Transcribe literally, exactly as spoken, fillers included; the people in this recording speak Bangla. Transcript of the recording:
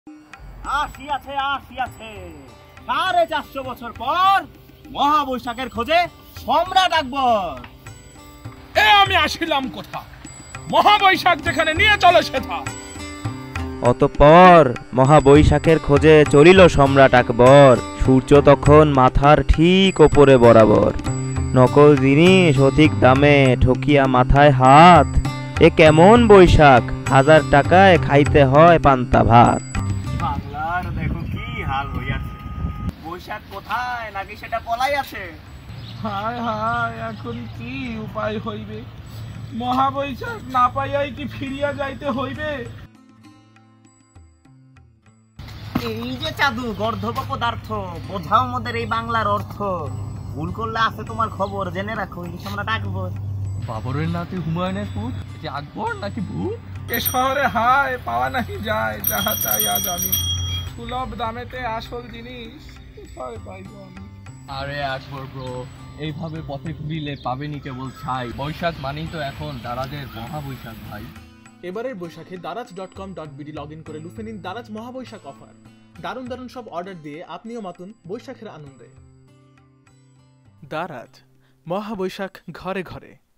আসিয়াছে আসিয়াছে সাড়ে চারশো বছর পর মহাবৈশাখের খোঁজে সম্রাট আকবর। এ আমি আসিলাম কোথা, মহাবৈশাখ যেখানে নিয়ে চলে সেথা। অতঃপর মহাবৈশাখের খোঁজে চলিল সম্রাট আকবর। সূর্য তখন মাথার ঠিক ওপরে বরাবর। নকল জিনিস অধিক দামে ঠকিয়া মাথায় হাত। এ কেমন বৈশাখ, হাজার টাকায় খাইতে হয় পান্তা ভাত। বাংলার দেখো কি হাল হইয়াছে, বৈশাখ কোথায় নাকি সেটা পলাই আছে। হায় হায়, এখন কি উপায় হইবে, মহাবৈশাখ না পাইয়াই কি ফিরিয়া যাইতে হইবে। এই যে চাঁদু গর্ধব পদার্থ, বোঝাও মোদের এই বাংলার অর্থ। ভুল করলে আছে তোমার খবর, জেনে রাখো এই সম্রাট আকবর। বাবরের নাতে হুমায়ুনের পুত, যে আকবর নাকি ভূত। এ শহরে হায় পাওয়া নাকি যায়, যাহা চাই আজ আমি। সুলভ দামেতে আসল জিনিস কোথায় পাইব আমি। আরে আকবর ব্রো, এইভাবে পথে ঘুরিলে পাবেনি কেবল ছাই। বৈশাখ মানেই তো এখন দারাজের মহাবৈশাখ ভাই। এবারের বৈশাখে Daraz dot com dot BD log in করে লুফে নিন দারাজ মহাবৈশাখ অফার। দারুণ দারুণ সব অর্ডার দিয়ে আপনিও মাতুন বৈশাখের আনন্দে। দারাজ মহাবৈশাখ ঘরে ঘরে।